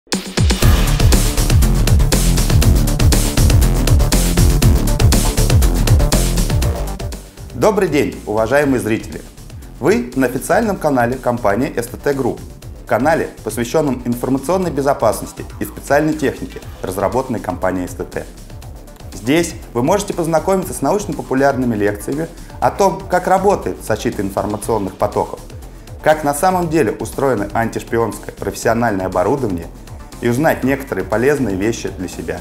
Добрый день, уважаемые зрители! Вы на официальном канале компании STT Group, канале, посвященном информационной безопасности и специальной технике, разработанной компанией STT. Здесь вы можете познакомиться с научно-популярными лекциями о том, как работает защита информационных потоков, как на самом деле устроено антишпионское профессиональное оборудование и узнать некоторые полезные вещи для себя.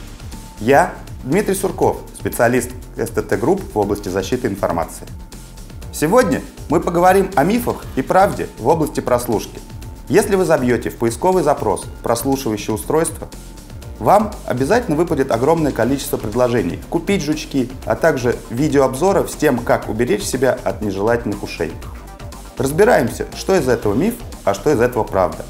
Я Дмитрий Сурков, специалист STT Group в области защиты информации. Сегодня мы поговорим о мифах и правде в области прослушки. Если вы забьете в поисковый запрос «прослушивающее устройство», вам обязательно выпадет огромное количество предложений купить жучки, а также видеообзоров с тем, как уберечь себя от нежелательных ушей. Разбираемся, что из этого миф, а что из этого правда.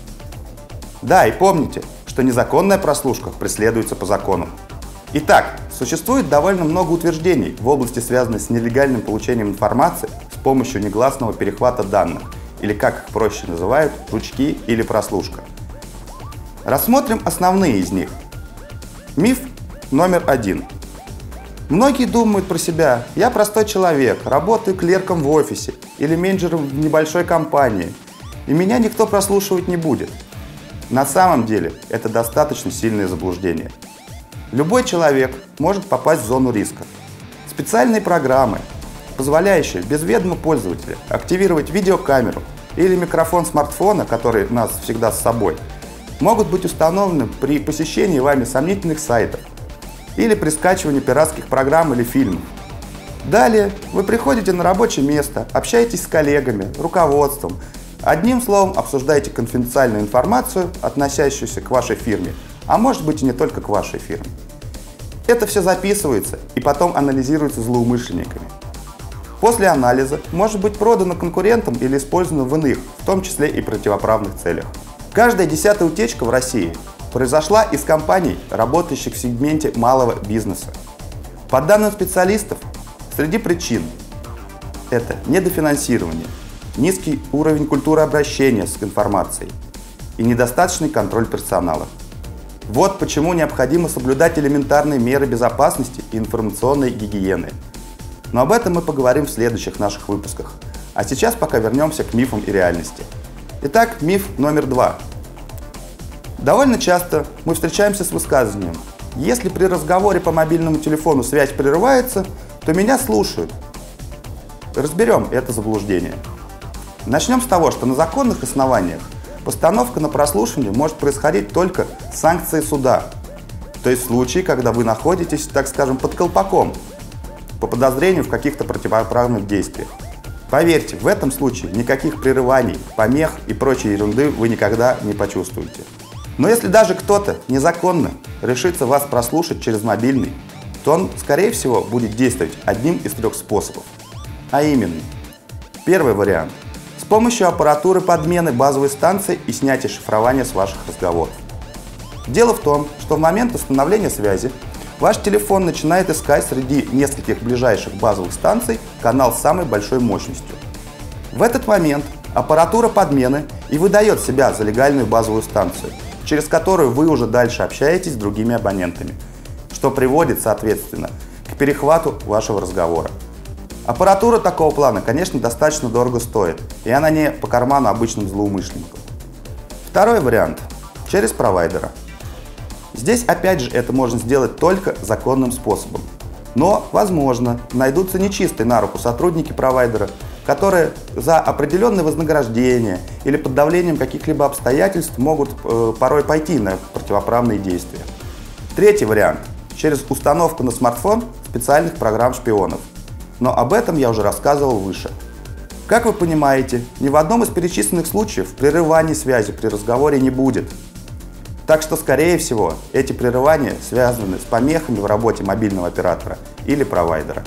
Да, и помните, что незаконная прослушка преследуется по закону. Итак, существует довольно много утверждений в области, связанной с нелегальным получением информации с помощью негласного перехвата данных, или как их проще называют, жучки или прослушка. Рассмотрим основные из них. Миф номер 1. Многие думают про себя: я простой человек, работаю клерком в офисе или менеджером в небольшой компании, и меня никто прослушивать не будет. На самом деле это достаточно сильное заблуждение. Любой человек может попасть в зону риска. Специальные программы, позволяющие без ведома пользователя активировать видеокамеру или микрофон смартфона, который у нас всегда с собой, могут быть установлены при посещении вами сомнительных сайтов или при скачивании пиратских программ или фильмов. Далее вы приходите на рабочее место, общаетесь с коллегами, руководством, одним словом обсуждаете конфиденциальную информацию, относящуюся к вашей фирме, а может быть и не только к вашей фирме. Это все записывается и потом анализируется злоумышленниками. После анализа может быть продано конкурентам или использовано в иных, в том числе и противоправных целях. Каждая 10-я утечка в России произошла из компаний, работающих в сегменте малого бизнеса. По данным специалистов, среди причин это недофинансирование, низкий уровень культуры обращения с информацией и недостаточный контроль персонала. Вот почему необходимо соблюдать элементарные меры безопасности и информационной гигиены. Но об этом мы поговорим в следующих наших выпусках. А сейчас пока вернемся к мифам и реальности. Итак, миф номер 2. Довольно часто мы встречаемся с высказыванием: если при разговоре по мобильному телефону связь прерывается, то меня слушают. Разберем это заблуждение. Начнем с того, что на законных основаниях постановка на прослушивание может происходить только с санкцией суда, то есть в случае, когда вы находитесь, так скажем, под колпаком по подозрению в каких-то противоправных действиях. Поверьте, в этом случае никаких прерываний, помех и прочей ерунды вы никогда не почувствуете. Но если даже кто-то незаконно решится вас прослушать через мобильный, то он, скорее всего, будет действовать одним из 3 способов. А именно, первый вариант – с помощью аппаратуры подмены базовой станции и снятия шифрования с ваших разговоров. Дело в том, что в момент установления связи ваш телефон начинает искать среди нескольких ближайших базовых станций канал с самой большой мощностью. В этот момент аппаратура подмены и выдает себя за легальную базовую станцию, через которую вы уже дальше общаетесь с другими абонентами, что приводит, соответственно, к перехвату вашего разговора. Аппаратура такого плана, конечно, достаточно дорого стоит, и она не по карману обычным злоумышленникам. Второй вариант – через провайдера. Здесь, опять же, это можно сделать только законным способом. Но, возможно, найдутся нечистые на руку сотрудники провайдера, которые за определенное вознаграждение или под давлением каких-либо обстоятельств могут порой пойти на противоправные действия. Третий вариант – через установку на смартфон специальных программ-шпионов. Но об этом я уже рассказывал выше. Как вы понимаете, ни в одном из перечисленных случаев прерываний связи при разговоре не будет. Так что, скорее всего, эти прерывания связаны с помехами в работе мобильного оператора или провайдера.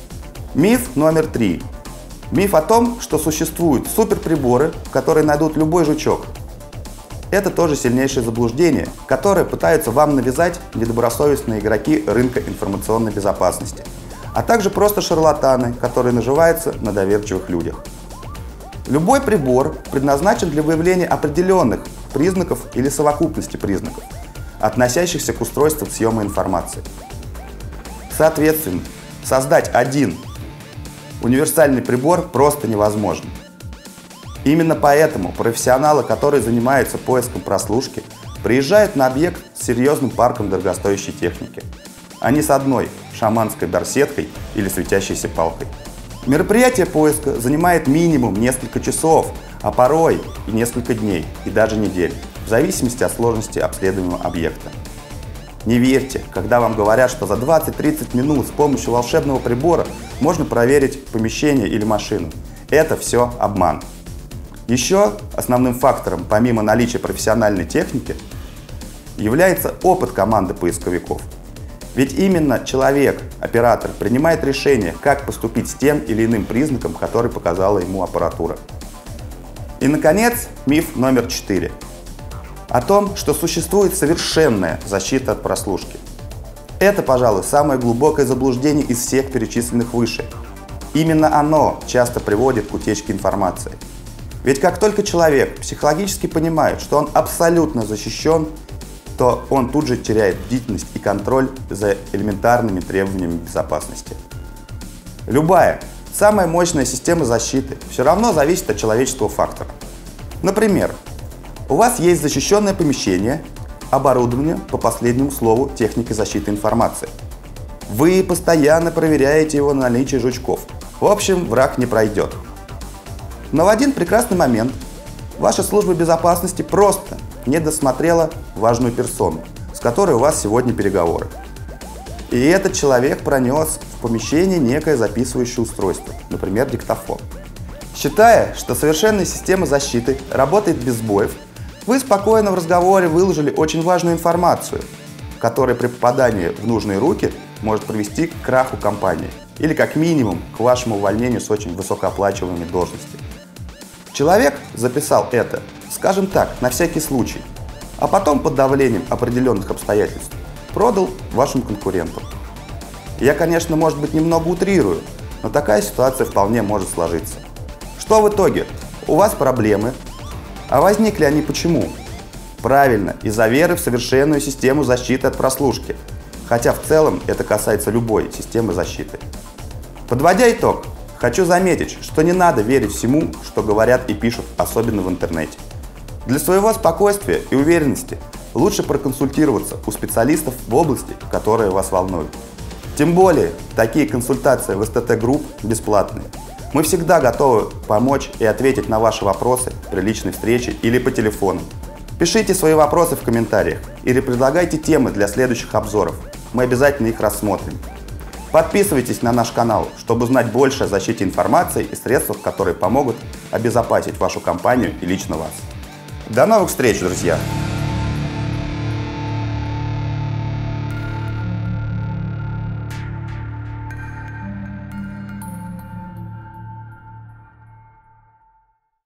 Миф номер 3. Миф о том, что существуют суперприборы, которые найдут любой жучок. Это тоже сильнейшее заблуждение, которое пытаются вам навязать недобросовестные игроки рынка информационной безопасности, а также просто шарлатаны, которые наживаются на доверчивых людях. Любой прибор предназначен для выявления определенных признаков или совокупности признаков, относящихся к устройствам съема информации. Соответственно, создать один универсальный прибор просто невозможно. Именно поэтому профессионалы, которые занимаются поиском прослушки, приезжают на объект с серьезным парком дорогостоящей техники, а не с одной шаманской барсеткой или светящейся палкой. Мероприятие поиска занимает минимум несколько часов, а порой и несколько дней, и даже недель, в зависимости от сложности обследуемого объекта. Не верьте, когда вам говорят, что за 20-30 минут с помощью волшебного прибора можно проверить помещение или машину. Это все обман. Еще основным фактором, помимо наличия профессиональной техники, является опыт команды поисковиков. Ведь именно человек, оператор, принимает решение, как поступить с тем или иным признаком, который показала ему аппаратура. И, наконец, миф номер 4. О том, что существует совершенная защита от прослушки. Это, пожалуй, самое глубокое заблуждение из всех перечисленных выше. Именно оно часто приводит к утечке информации. Ведь как только человек психологически понимает, что он абсолютно защищен, то он тут же теряет бдительность и контроль за элементарными требованиями безопасности. Любая, самая мощная система защиты все равно зависит от человеческого фактора. Например, у вас есть защищенное помещение, оборудование по последнему слову техники защиты информации. Вы постоянно проверяете его на наличие жучков. В общем, враг не пройдет. Но в один прекрасный момент ваша служба безопасности просто не досмотрела важную персону, с которой у вас сегодня переговоры. И этот человек пронес в помещение некое записывающее устройство, например, диктофон. Считая, что совершенная система защиты работает без сбоев, вы спокойно в разговоре выложили очень важную информацию, которая при попадании в нужные руки может привести к краху компании или как минимум к вашему увольнению с очень высокооплачиваемой должности. Человек записал это, скажем так, на всякий случай, а потом под давлением определенных обстоятельств продал вашим конкурентам. Я, конечно, может быть, немного утрирую, но такая ситуация вполне может сложиться. Что в итоге? У вас проблемы. А возникли они почему? Правильно, из-за веры в совершенную систему защиты от прослушки. Хотя в целом это касается любой системы защиты. Подводя итог, хочу заметить, что не надо верить всему, что говорят и пишут, особенно в интернете. Для своего спокойствия и уверенности лучше проконсультироваться у специалистов в области, которые вас волнуют. Тем более, такие консультации в СТТ Group бесплатные. Мы всегда готовы помочь и ответить на ваши вопросы при личной встрече или по телефону. Пишите свои вопросы в комментариях или предлагайте темы для следующих обзоров. Мы обязательно их рассмотрим. Подписывайтесь на наш канал, чтобы узнать больше о защите информации и средствах, которые помогут обезопасить вашу компанию и лично вас. До новых встреч, друзья!